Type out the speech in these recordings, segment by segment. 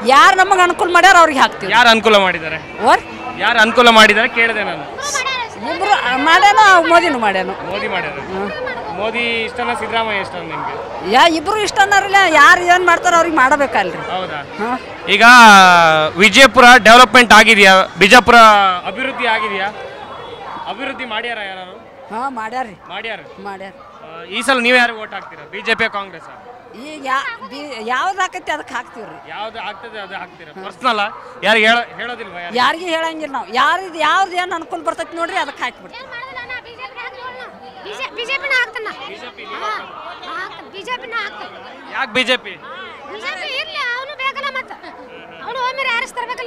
ಯಾರು ನಮಗೆ ಅನುಕೂಲ ಮಾಡ್ಯಾರ ಅವ್ರಿಗೆ ಹಾಕ್ತೀವಿ. ಯಾರು ಅನುಕೂಲ ಮಾಡಿದ್ದಾರೆ? ಯಾರು ಅನುಕೂಲ ಮಾಡಿದ್ದಾರೆ ಕೇಳಿದೆ ನಾನು. ಇಬ್ರು ಮಾಡ್ಯಾನೋ ಮೋದಿನೂ ಮಾಡ್ಯಾನು. ಮೋದಿ ಮಾಡ್ಯಾರ. ಮೋದಿ ಇಷ್ಟನ ಸಿದ್ದರಾಮಯ್ಯ ಇಷ್ಟ ನಿಮ್ಗೆ? ಇಬ್ರು ಇಷ್ಟ ಅನ್ನೋರಿಲ್ಲ, ಯಾರು ಏನು ಮಾಡ್ತಾರೋ ಅವ್ರಿಗೆ ಮಾಡಬೇಕಲ್ರಿ. ಹೌದಾ? ಈಗ ವಿಜಯಪುರ ಡೆವಲಪ್ಮೆಂಟ್ ಆಗಿದೆಯಾ? ಬಿಜಾಪುರ ಅಭಿವೃದ್ಧಿ ಆಗಿದೆಯಾ? ಅಭಿವೃದ್ಧಿ ಮಾಡ್ಯಾರ ಯಾರು? ಮಾಡ್ಯಾರ್ರಿ. ಮಾಡ್ಯಾರ. ಮಾಡ್ಯಾರ. ಈ ಸಲ ನೀವು ಯಾರು ವೋಟ್ ಹಾಕ್ತೀರಾ? ಬಿಜೆಪಿ ಕಾಂಗ್ರೆಸ್? ಈಗ ಯಾವ್ದು ಹಾಕೈತಿ ಅದಕ್ಕೆ ಹಾಕ್ತೀವ್ರಿ. ಯಾವ್ದು ಆಗ್ತದೆ ಅದು ಹಾಕ್ತೀರಾ? ಪರ್ಸನಲ್ ಯಾರು ಹೇಳೋದಿಲ್ವಾ? ಯಾರಿಗೆ ಹೇಳಂಗಿಲ್ಲ ನಾವು. ಯಾವ್ದು ಏನು ಅನುಕೂಲ ಬರ್ತೈತಿ ನೋಡ್ರಿ ಅದಕ್ಕೆ ಹಾಕ್ಬಿಡ್ತೀವಿ. ಬಿಜೆಪಿನ ಹಾಕ್ತಾನ. ಬಿಜೆಪಿನ ಹಾಕ್ತಾನ. ಯಾಕೆ ಬಿಜೆಪಿ? ಬಿಜೆಪಿ ಇರ್ಲಿ, ಅವನು ಬೇಕಲ್ಲ, ಮತ್ತೆ ಅವನು ಒಮ್ಮೆ ಯಾರಿಸ್ ತರಬೇಕಲ್ಲ.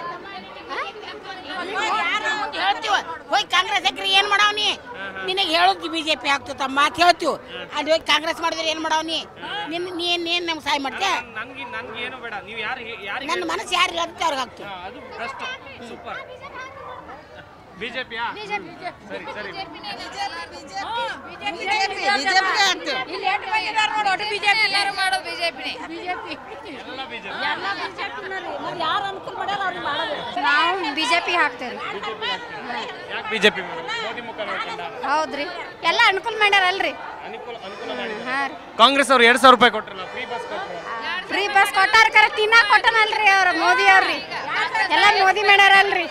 ಹೋಗಿ ಕಾಂಗ್ರೆಸ್ ಹಾಕ್ರಿ ಏನ್ ಮಾಡವ್ನಿ? ನಿನಗೆ ಹೇಳೋದು ಬಿಜೆಪಿ ಹಾಕ್ತ ಮಾತು ಹೇಳ್ತೀವಿ. ಅಲ್ಲಿ ಹೋಗಿ ಕಾಂಗ್ರೆಸ್ ಮಾಡಿದ್ರೆ ಏನ್ ಮಾಡವ್ನಿ? ನೀನ್ ನಮ್ಗೆ ಸಹಾಯ ಮಾಡ್ತೇ? ನನ್ನ ಮನಸ್ಸು ಯಾರು ಹೇಳ್ತೀವಿ ಅವ್ರಿಗೆ ಹಾಕ್ತೀವಿ. ಬಿಜೆಪಿಯಾ? ಸರಿ ಸರಿ. ನಾವು ಬಿಜೆಪಿ ಹಾಕ್ತೇವೆ. ಹೌದ್ರಿ, ಎಲ್ಲ ಅನುಕೂಲ ಮಾಡ್ಯಾರಲ್ರಿ. ಕಾಂಗ್ರೆಸ್ ಅವ್ರು 2,000 ರೂಪಾಯಿ ಕೊಟ್ರಲ್ಲ, ಫ್ರೀ ಬಸ್ ಕೊಟ್ಟಾರ, ಕರೆ ತಿನ್ನಾಕ ಕೊಟ್ಟನಲ್ರಿ ಅವ್ರ ಮೋದಿ ಅವ್ರಿ. ಎಲ್ಲ ಮೋದಿ ಮಾಡ್ಯಾರಲ್ರಿ.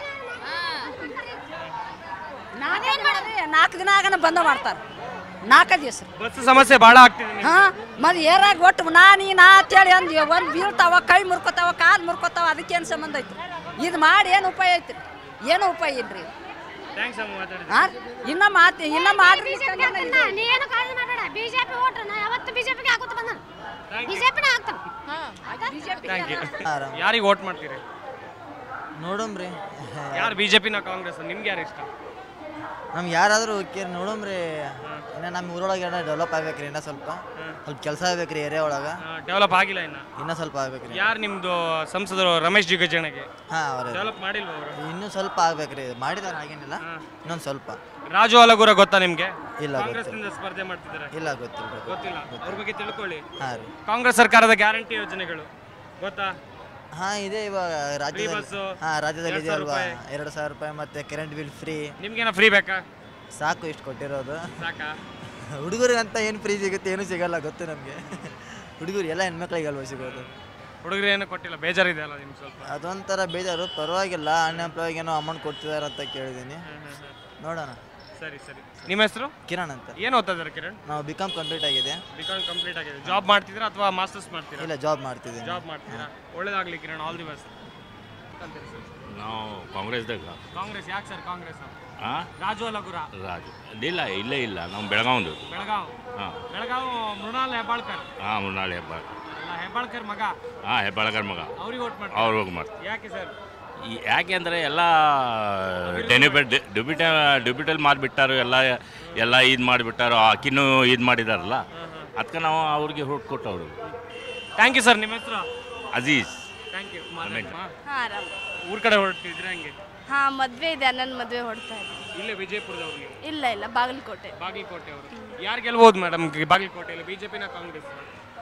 4 ದಿನ ಆಗನ ಬಂದ ಮಾಡ್ತಾರೆ. 4 ದಿವಸ ಬಸ್ ಸಮಸ್ಯೆ ಭಾಳ ಆಗ್ತಿದೆ. ಮತ್ತೆ ಏರಾಗ ಒಟ್ಟು ನಾ ಅಂತೇಳಿ ಅಂದ್ವಿ. ಒಂದು ಬೀಳ್ತಾವ, ಕೈ ಮುರ್ಕೋತಾವ, ಕಾಲು ಮುರ್ಕೋತಾವ, ಅದಕ್ಕೇನು ಸಂಬಂಧ ಐತಿ? ಇದು ಮಾಡಿ ಏನು ಉಪಾಯ ಐತ್ರಿ? ಏನು ಉಪಾಯ ಇಲ್ರಿ. ಇನ್ನ ಮಾಡ್ರಿ. ನೀನು ಕಾಳಜಿ ಮಾಡಬೇಡ. ಬಿಜೆಪಿ ಓಟ್ರ ನಾ ಯಾವತ್ತು ಬಿಜೆಪಿಗೆ ಹಾಕೋತ ಬಂದ. ಬಿಜೆಪಿನ ಹಾಕ್ತಾನ. ಯಾರಿಗೆ ವೋಟ್ ಮಾಡ್ತೀರಿ? ನೋಡಮ್ರಿ. ಯಾರು ಬಿಜೆಪಿನ ಕಾಂಗ್ರೆಸ್? ನಿಮ್ಗೆ ಯಾರು ಇಷ್ಟ? ನಮ್ಗೆ ಯಾರಾದರೂ ಕೇರ್ ನೋಡಮ್ರಿ. ಇನ್ನು ನಮ್ಮ ಊರೊಳಗೆ ಡೆವಲಪ್ ಆಗ್ಬೇಕ್ರಿ. ಇನ್ನೂ ಸ್ವಲ್ಪ ಕೆಲಸ ಆಗ್ಬೇಕ್ರಿ ಏರಿಯಾ ಒಳಗೆ. ಡೆವಲಪ್ ಆಗಿಲ್ಲ ಇನ್ನೂ ಸ್ವಲ್ಪ ಆಗ್ಬೇಕ್ರಿ. ಯಾರು ನಿಮ್ದು ಸಂಸದರು? ರಮೇಶ್ ಜಿಗಜಿಣಗಿ. ಅವ್ರೆ ಡೆವಲಪ್ ಮಾಡಿಲ್ವ ಅವರು? ಇನ್ನೂ ಸ್ವಲ್ಪ ಆಗ್ಬೇಕ್ರಿ. ಮಾಡಿದಾರೆ, ಹಾಗೇನಿಲ್ಲ, ಇನ್ನೊಂದು ಸ್ವಲ್ಪ. ರಾಜು ಅಲಗೂರ ಗೊತ್ತಾ ನಿಮ್ಗೆ? ಇಲ್ಲ, ಕಾಂಗ್ರೆಸ್ನಿಂದ ಸ್ಪರ್ಧೆ ಮಾಡ್ತಿದ್ದಾರೆ. ಇಲ್ಲ, ಗೊತ್ತಿಲ್ಲ. ಅವ್ರ ಬಗ್ಗೆ ತಿಳ್ಕೊಳ್ಳಿ. ರೀ. ಕಾಂಗ್ರೆಸ್ ಸರ್ಕಾರದ ಗ್ಯಾರಂಟಿ ಯೋಜನೆಗಳು ಗೊತ್ತಾ? ಇದೆ ಇವಾಗ ರಾಜ್ಯದಲ್ಲಿ ಇದೆ ಅಲ್ವಾ? 2,000 ರೂಪಾಯಿ ಮತ್ತೆ ಕರೆಂಟ್ ಬಿಲ್ ಫ್ರೀ. ನಿಮ್ಗೇನ ಫ್ರೀ ಬೇಕಾ? ಸಾಕು, ಇಷ್ಟು ಕೊಟ್ಟಿರೋದು ಸಾಕಾ? ಹುಡುಗರಿಗಂತ ಏನು ಫ್ರೀ ಸಿಗುತ್ತೆ? ಏನೂ ಸಿಗಲ್ಲ, ಗೊತ್ತು ನಮಗೆ. ಹುಡುಗರು ಎಲ್ಲ ಹೆಣ್ಮಕ್ಳಿಗೆ ಅಲ್ವಾ ಸಿಗೋದು. ಹುಡುಗರು ಏನು ಕೊಟ್ಟಿಲ್ಲ, ಬೇಜಾರಿದೆ ಅಲ್ಲ ನಿಮ್ಗೆ ಸ್ವಲ್ಪ? ಅದೊಂಥರ ಬೇಜಾರು. ಪರವಾಗಿಲ್ಲ, ಅನ್ಎಂಪ್ಲಾಯ್ಗೆ ಏನೋ ಅಮೌಂಟ್ ಕೊಡ್ತಿದ್ದಾರೆ ಅಂತ ಕೇಳಿದ್ದೀನಿ. ನೋಡೋಣ. ಸರಿ ಸರಿ. ನಿಮ್ಮ ಹೆಸರು? ಕಿರಣ್ ಅಂತ. ಏನು ಓದ್ತಾ ಇದ್ದಾರೆ ಕಿರಣ್? ನಾವು ಬಿಕಾಮ್ ಕಂಪ್ಲೀಟ್ ಆಗಿದೆ. ಬಿಕಾಮ್ ಕಂಪ್ಲೀಟ್ ಆಗಿದೆ. ಜಾಬ್ ಮಾಡ್ತಿದ್ದೀರಾ ಅಥವಾ ಮಾಸ್ಟರ್ಸ್ ಮಾಡ್ತೀರಾ? ಇಲ್ಲ, ಜಾಬ್ ಮಾಡ್ತಿದ್ದೀನಿ. ಜಾಬ್ ಮಾಡ್ತೀರಾ? ಒಳ್ಳೇದಾಗಲಿ ಕಿರಣ್, ಆಲ್ ದಿ ಬೆಸ್ಟ್. ನಾವು ಕಾಂಗ್ರೆಸ್ದಾಗ. ಕಾಂಗ್ರೆಸ್ ಯಾಕೆ ಸರ್? ಕಾಂಗ್ರೆಸ್ ರಾಜು ಅಲಗೂರ. ರಾಜು ಇಲ್ಲ ನಾವು ಬೆಳಗಾವಿ. ಬೆಳಗಾವಿ ಮೃಣಾಲ್ ಹೆಬ್ಬಾಳ್ಕರ್. ಮೃಣಾಲ್ ಹೆಬ್ಬಾಳ್ಕರ್. ಹೆಬ್ಬಾಳ್ಕರ್ ಮಗ. ಹೆಬ್ಬಾಳ್ಕರ್ ಮಗ. ಅವ್ರಿಗೆ ವೋಟ್ ಮಾಡಿ. ಅವ್ರಿಗೆ ಮಾಡ್ತಾರೆ. ಯಾಕೆ ಸರ್? ಯಾಕೆ ಅಂದರೆ ಎಲ್ಲ ಡೆಬಿಟಲ್ ಮಾಡಿಬಿಟ್ಟಾರು. ಎಲ್ಲ ಇದು ಮಾಡಿಬಿಟ್ಟಾರು. ಅಕ್ಕಿನೂ ಇದು ಮಾಡಿದಾರಲ್ಲ, ಅದಕ್ಕೆ ನಾವು ಅವ್ರಿಗೆ ಹೋಟ್ ಕೊಟ್ಟವರು. Thank you sir. ನಿಮ್ಮ ಹೆಸರು? ಅಜೀಜ್. Thank you. ಊರ್ ಕಡೆ ಹೊರಟಿದ್ರೆ ಹಂಗೆ? ಮದ್ವೆ ಇದೆ, ಅಣ್ಣನ ಮದ್ವೆ ಹೊಡ್ತಾ ಇದ್ದೀನಿ. ಇಲ್ಲೇ ವಿಜಯಪುರದವ್ರಿಗೆ? ಇಲ್ಲ, ಬಾಗಲಕೋಟೆ. ಅವರು ಯಾರು ಗೆಲ್ಬಹುದು ಮೇಡಮ್ ಬಾಗಲಕೋಟೆಯಲ್ಲಿ? ಬಿಜೆಪಿನ ಕಾಂಗ್ರೆಸ್?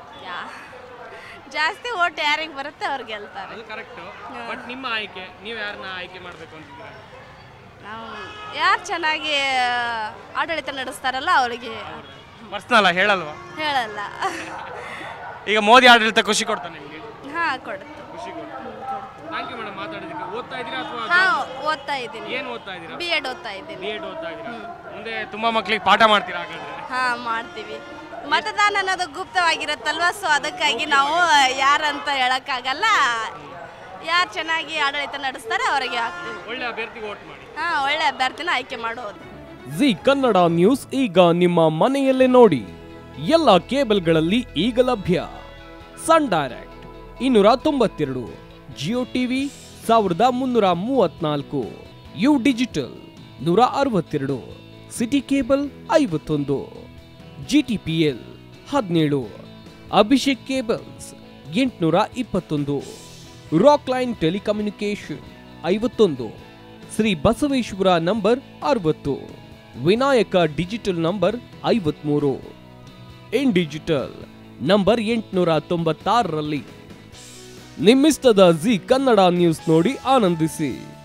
ಜಾಸ್ತಿ ಓಟ್ ಯಾರಿಗೆ ಬರುತ್ತೆ ಅವ್ರು ಗೆಲ್ತಾರೆ. ಅದು ಕರೆಕ್ಟ್. ಬಟ್ ನಿಮ್ಮ ಆಯ್ಕೆ, ನೀವು ಯಾರನ್ನ ಆಯ್ಕೆ ಮಾಡಬೇಕು ಅಂತಿದ್ದೀರಾ? ನಾವು ಯಾರು ಚೆನ್ನಾಗಿ ಆಡಳಿತ ನಡೆಸ್ತಾರಲ್ಲ ಅವರಿಗೆ. ಪರ್ಸನಲ್ ಹೇಳಲ್ವಾ? ಹೇಳಲ್ಲ. ಈಗ ಮೋದಿ ಆಡಳಿತ ಖುಷಿ ಕೊಡ್ತಾ ನಿಮಗೆ? ಕೊಡುತ್ತೆ. ಖುಷಿ ಕೊಡ್ತಾ. ಥ್ಯಾಂಕ್ ಯು ಮೇಡಮ್ ಮಾತಾಡೋದಕ್ಕೆ. ಓದ್ತಾ ಇದ್ದೀರಾ ಅಥವಾ? ಓದ್ತಾ ಇದ್ದೀನಿ. ಏನು ಓದ್ತಾ ಇದ್ದೀರಾ? B.Ed ಓದ್ತಾ ಇದ್ದೀನಿ. B.Ed ಓದ್ತಾ ಇದ್ದೀರಾ? ಮುಂದೆ ತುಂಬಾ ಮಕ್ಕಳಿಗೆ ಪಾಠ ಮಾಡ್ತೀರಾ ಹಾಗಾದ್ರೆ? ಮಾಡ್ತೀವಿ. ಮತದಾನ ಅನ್ನೋದು ಗುಪ್ತವಾಗಿರುತ್ತಲ್ವಾ, ಸೊ ಅದಕ್ಕಾಗಿ ನಾವು ಯಾರಂತ ಹೇಳಕ್ಕಾಗಲ್ಲ. ಯಾರು ಚೆನ್ನಾಗಿ ಆಡಳಿತ ನಡೆಸ್ತಾರೆ ಅವರಿಗೆ ಹಾಕ್ತೀವಿ. ಒಳ್ಳೆ ಅಭ್ಯರ್ಥಿಗೆ ವೋಟ್ ಮಾಡಿ. ಒಳ್ಳೆ ಅಭ್ಯರ್ಥಿನ ಆಯ್ಕೆ ಮಾಡೋದು. ಜಿ ಕನ್ನಡ ನ್ಯೂಸ್ ಈಗ ನಿಮ್ಮ ಮನೆಯಲ್ಲೇ ನೋಡಿ. ಎಲ್ಲ ಕೇಬಲ್ಗಳಲ್ಲಿ ಈಗ ಲಭ್ಯ. Sun Direct 292, Jio TV 1334, U digital 162, City Cable 51, GTPL 17, Abhishek cables 821, rock line telecommunication 51, Shri Basaveshwara number 60, Vinayaka digital number 53, in digital number 896ರಲ್ಲಿ. ನಿಮ್ಮಿಷ್ಟದ ಜಿ ಕನ್ನಡ ನ್ಯೂಸ್ ನೋಡಿ ಆನಂದಿಸಿ.